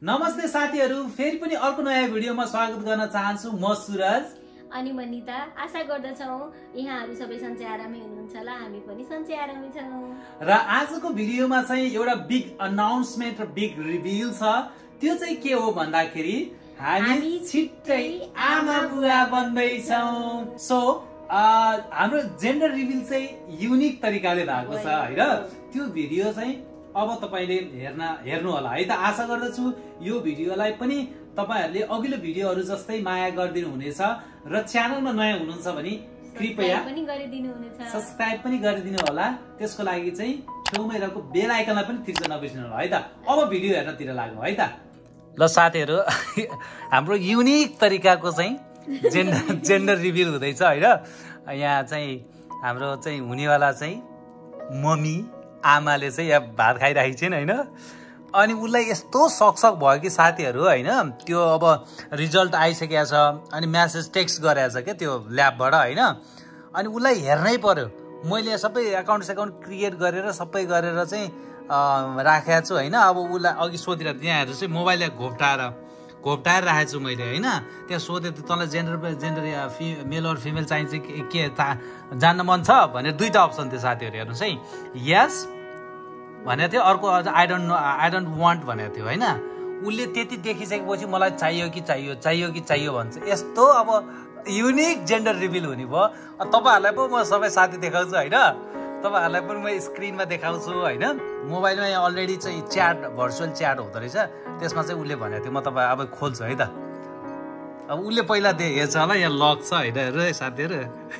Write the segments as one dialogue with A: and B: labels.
A: नमस्ते साथीहरु, फेरि पनि अर्को नयाँ भिडियोमा स्वागत गर्न चाहन्छु। म सुरज
B: अनि मनिता। आशा गर्दछौं यहाँहरु सबै सन्चै आरामै हुनुहुन्छ होला, हामी पनि सन्चै आरामै छौं।
A: र आजको भिडियोमा चाहिँ एउटा बिग अनाउन्समेन्ट र बिग रिभिल छ। त्यो चाहिँ के हो भन्दाखेरि हामी छिट्टै आमा बुवा बन्दै छौं। सो हाम्रो जेन्डर रिभिल चाहिँ युनिक तरिकाले भएको छ हैन। त्यो भिडियो चाहिँ अब तपाईले हेर्नु होला है त। आशा गर्दछु यो भिडियोलाई पनि तपाईहरुले अघिल्लो भिडियोहरु जस्तै माया गरिदिनु हुनेछ र च्यानलमा नयाँ हुनुहुन्छ भने कृपया सब्स्क्राइब पनि गरिदिनु होला। त्यसको लागि चाहिँ छेउमै रहेको बेल आइकनलाई पनि थिच्न नबिर्सनु होला है त। अब भिडियो हेर्नतिर लागौं है त। ल साथीहरु, हाम्रो युनिक तरिकाको चाहिँ जेन्डर रिभिल हुँदैछ हैन। यहाँ चाहिँ हाम्रो चाहिँ हुनेवाला चाहिँ मम्मी आमाले चाहिँ यहाँ भात खाइराखेको छिन् हैन। अनि उसलाई यस्तो सकसक भयो कि साथीहरु हैन, त्यो अब रिजल्ट आइसकेको छ अनि मेसेज टेक्स्ट गरेछ के त्यो ल्याबबाट हैन। अनि उसलाई हेर्नै पर्यो। मैले सबै एकाउन्ट क्रिएट गरेर सबै गरेर चाहिँ राखेको छु हैन। अब उसलाई अघि सोधेर त्यहाँहरु चाहिँ मोबाइलले घोप्टाएर राखेको छु मैले हैन। त्यहाँ सोधे तँलाई जेन्डर मेल और फिमेल चाहिन्छ के जान्न मन छ भनेर दुईटा अप्सन थियो साथीहरु। हेर्नुस् है, यस भनेको थियो, अर्को आई डोन्ट वान्ट भनेको थियो हैन। उसले त्यति देखिसकेपछि मलाई चाहियो कि चाहियो भन्छ। यस्तो अब युनिक जेन्डर रिभिल हुने भयो। तपाईहरुलाई पो म सबै साथी देखाउँछु हैन। तपाईहरुलाई पनि म स्क्रिनमा देखाउँछु हैन। मोबाइलमा यहाँ अलरेडी चाहिँ भर्चुअल च्याट हुँदो रहेछ। त्यसमा चाहिँ उसले भनेको थियो, म तपाईँ अब खोल्छु है त। अब उसले पहिला हेर्छ होला, यहाँ लक छ हैन। हेर साथीहरु,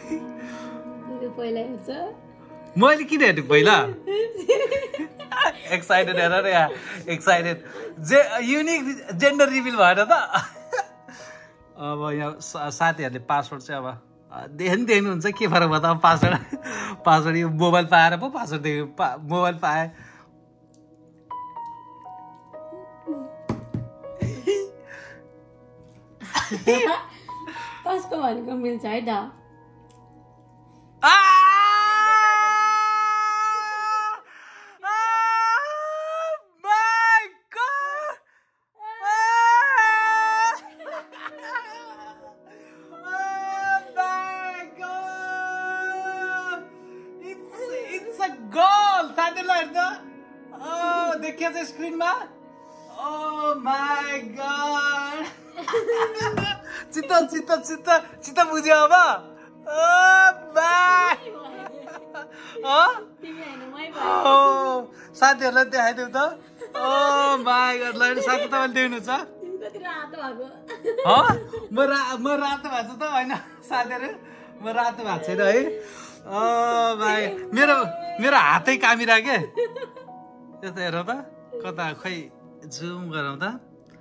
A: मैले किन हेर्नु पहिला एक्साइटेड हेर यहाँ एक्साइटेड युनिक जेन्डर रिभिल भएर त। अब यहाँ साथीहरूले पासवर्ड चाहिँ अब देख्नुहुन्छ के फरक भयो त। अब पासवर्ड यो मोबाइल पाएर पो पासवर्ड देख्यो, मोबाइल पाए।
B: कसको भनेको मिल्छ है त।
A: देखिया चाहिँ स्क्रिनमा। ओ माय गॉड, चित्त बुझ्यो अब। साथीहरूलाई देखाइदेऊ त। ओ माय गॉड, ल साथी तपाईँले देख्नुहुन्छ म रातो भएको छु त होइन साथीहरू, म रातो भएको छैन है। ओ भाइ, मेरो हातै कामिराखे यस्तो हेर त। कता खै जुम गरौँ त।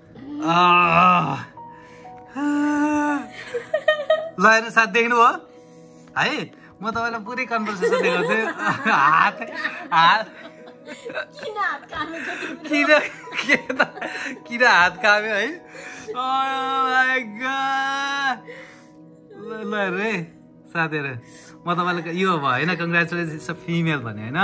A: ल हेर्नु साथ देख्नु हो है। म तपाईँलाई पुरै कन्भर्सेसन देखाउँछु। किन हात काम्यो है। ल हेर्नु है साथीहरू, म तपाईँलाई यो भयो होइन, कङ्ग्रेचुलेसन्स फिमेल भने होइन।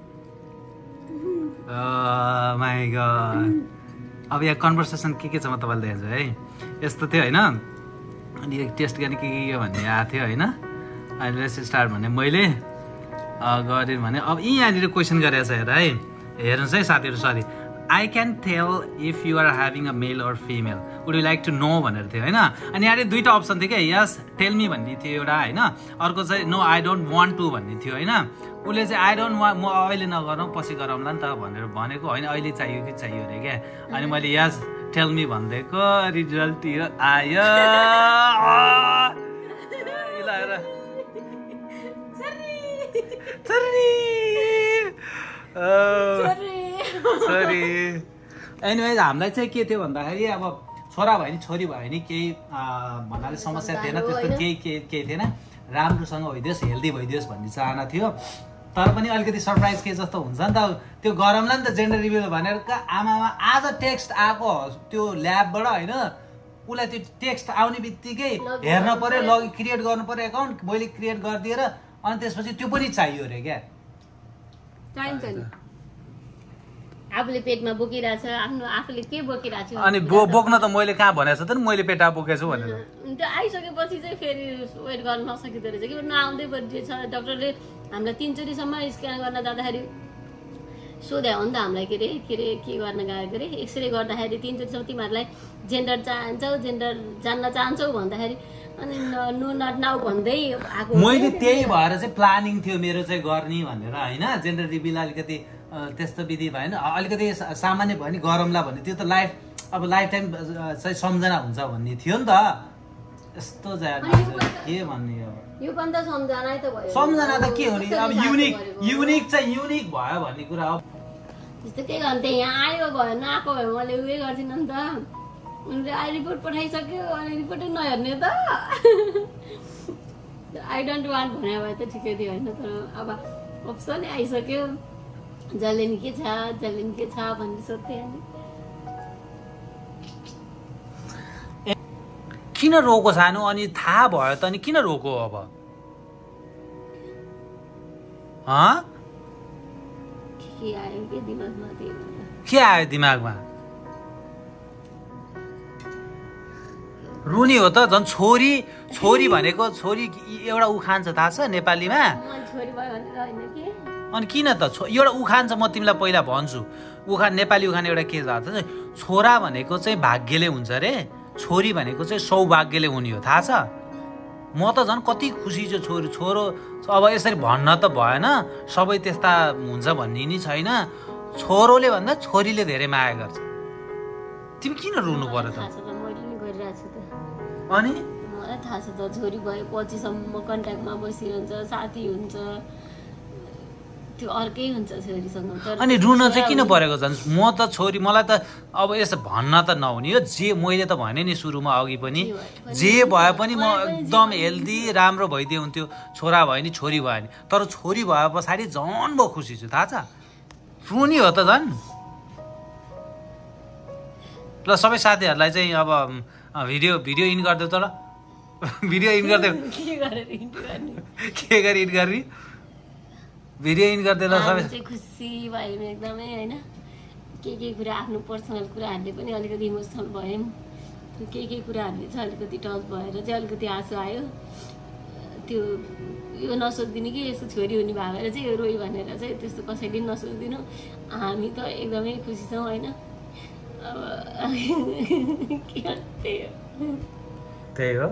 A: माय गॉड, अब यहाँ कन्भर्सेसन के छ म तपाईँलाई देखाउँछु है। यस्तो थियो होइन। अनि टेस्ट गर्ने के भन्ने आएको थियो होइन। अहिले लेट्स स्टार्ट भने मैले गरेँ भने अब यहाँनिर क्वेसन गरेको छ हेर है। हेर्नुहोस् है साथीहरू, sorry, I can tell if you are having a male or female, would you like to know भनेर थियो होइन। अनि यहाँनिर दुईवटा अप्सन थियो क्या, यस टेल मी भन्ने थियो एउटा होइन, अर्को चाहिँ no I don't want to भन्ने थियो होइन। उसले चाहिँ आई डोन्ट वान्ट, म अहिले नगरौँ पछि गरौँला नि त भनेर भनेको होइन, अहिले चाहियो कि चाहियो अरे क्या। अनि मैले यस टेल मी भनिदिएको, रिजल्ट यो आयो। सरी एनिवेज, हामीलाई चाहिँ के थियो भन्दाखेरि अब छोरा भयो नि छोरी भयो नि केही भन्नाले समस्या थिएन, त्यस्तो केही थिएन। राम्रोसँग भइदियोस्, हेल्दी भइदियोस् भन्ने चाहना थियो। तर पनि अलिकति सरप्राइज के जस्तो हुन्छ नि त। त्यो गरौँला नि त जेन्डर रिभिल भनेर। आमामा आज टेक्स्ट आएको त्यो ल्याबबाट होइन। उसलाई त्यो टेक्स्ट आउने बित्तिकै हेर्न पर्यो, क्रिएट गर्नु पर्यो एकाउन्ट। मैले क्रिएट गरिदिएर अनि त्यसपछि त्यो पनि चाहियो अरे क्या।
B: आफूले पेटमा बोकिरहेछ आफ्नो आफूले के बोकिरहेछ
A: अनि बोक्न त मैले कहाँ भनेको छु त मैले पेटा बोकेछु भनेर
B: त्यो आइसकेपछि चाहिँ फेरि वेट गर्न नसकिँदो रहेछ कि नआउँदै छ डाक्टरले हामीलाई 3 चोटिसम्म स्क्यान गर्न जाँदाखेरि सोध्या हो नि त हामीलाई के गर्न गएको अरे एक्सरे गर्दाखेरि 3 चोटिसम्म तिमीहरूलाई जेन्डर चाहन्छौ जेन्डर जान्न चाहन्छौ भन्दाखेरि अनि नो नट नाउ भन्दै आएको
A: मैले त्यही भएर चाहिँ प्लानिङ थियो मेरो चाहिँ गर्ने भनेर हैन जेन्डर रिभिल अलिकति त्यस्तो विधि भएन अलिकति सामान्य भयो नि गरमला भन्ने त्यो त लाइफ टाइम चाहिँ सम्झना हुन्छ भन्ने थियो नि त यस्तो के भन्ने अब
B: यो पनि त सम्झना त भयो
A: सम्झना त के हो नि अब युनिक भयो भन्ने कुरा हो
B: त्यस्तो के गर्थे यहाँ आयो भयो नआएको भयो मैले उयो गर्दिन नि त उनले रिपोर्ट पठाइसक्यो अनि रिपोर्टै नहेर्ने त आई डोन्ट वान्ट भने भए त ठिकै थियो होइन तर अब अप्सनै आइसक्यो जसले नि के छ भन्ने सोध्थेँ अनि
A: किन रोको सानो अनि थाहा भयो त अनि किन रोको अब के आयो दिमागमा रुनी हो त झन् छोरी भनेको छोरी एउटा उखान छ थाहा छ नेपालीमा अनि किन त एउटा उखान छ म तिमीलाई पहिला भन्छु उखान नेपाली उखान एउटा के थाहा छ छोरा भनेको चाहिँ भाग्यले हुन्छ रे छोरी भनेको चाहिँ सौभाग्यले हुने हो थाहा छ म त झन् कति खुसी छु छोरो अब यसरी भन्न त भएन सबै त्यस्ता हुन्छ भन्ने नि छैन छोरोले भन्दा छोरीले धेरै माया गर्छ तिमी किन रुनु पर्यो त अनि
B: मलाई थाहा छ त छोरी भएपछिसम्म कन्ट्याक्टमा बसिरहन्छ साथी हुन्छ त्यो अर्कै हुन्छ छोरीसँग
A: अनि रुन चाहिँ किन परेको झन् म त छोरी मलाई त अब यसो भन्न त नहुने हो जे मैले त भने नि सुरुमा अघि पनि जे भए पनि म एकदम हेल्दी राम्रो भइदिए हुन्थ्यो छोरा भयो नि छोरी भयो नि तर छोरी भए पछाडि झन् म खुसी छु थाहा छ रुनी हो त झन् ल सबै साथीहरूलाई चाहिँ अब भिडियो इन गरिदेऊ त ल भिडियो इन गरिदेऊ के गरी इन गर्ने भिडियो इन गरिदेऊ ल सबै
B: चाहिँ खुसी भयौँ एकदमै होइन के कुरा आफ्नो पर्सनल कुराहरूले पनि अलिकति इमोसनल भयौँ के कुराहरूले चाहिँ अलिकति टच भएर चाहिँ अलिकति आँसु आयो त्यो यो नसोचिदिनु कि यस्तो छोरी हुने भएर चाहिँ यो रोइ भनेर चाहिँ त्यस्तो कसैले नसोचिदिनु हामी त एकदमै खुसी छौँ होइन अब
A: त्यही हो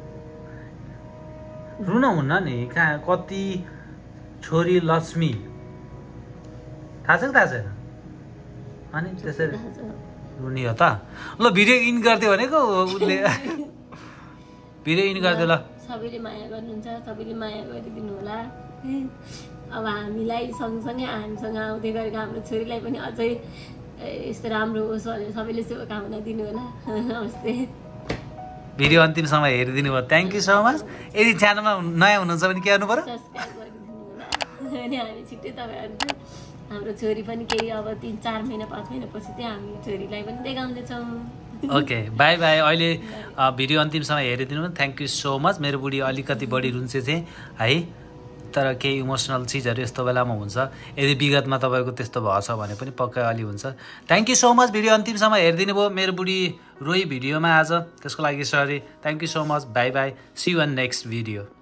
A: रुन हुन्न नि कहाँ कति छोरी लक्ष्मी थाहा छ कि थाहा छैन अनि त्यसरी रुनी हो त ल भिडियो इन गरिदियो भनेको उसले भिडियो इन गरिदियो ल
B: सबैले माया गर्नुहुन्छ सबैले माया गरिदिनु होला अब हामीलाई सँगसँगै हामीसँग आउँदै गरेको हाम्रो छोरीलाई पनि अझै यस्तो राम्रो होस् भनेर सबैले शुभकामना दिनु होला नमस्ते
A: भिडियो अन्तिमसम्म हेरिदिनु भयो थ्याङ्क यू सो मच यदि च्यानलमा नयाँ हुनुहुन्छ भने के गर्नु पर्यो
B: सब्सक्राइब गरिदिनु होला अनि हामी छिट्टै तपाईँहरू हाम्रो छोरी पनि केही अब 3-4 महिना 5 महिनापछि चाहिँ हामी छोरीलाई पनि देखाउँदैछौँ
A: ओके बाई बाई अहिले भिडियो अन्तिमसम्म हेरिदिनु थ्याङ्क यू सो मच मेरो बुढी अलिकति बढी रुन्चे चाहिँ है तर केही इमोसनल चिजहरू यस्तो बेलामा हुन्छ यदि विगतमा तपाईँको त्यस्तो भएछ भने पनि पक्कै अलि हुन्छ thank you so much video अन्तिमसम्म हेरिदिनु भयो मेरो बुढी रोई भिडियोमा आज त्यसको लागि sorry thank you so much bye bye see you in next video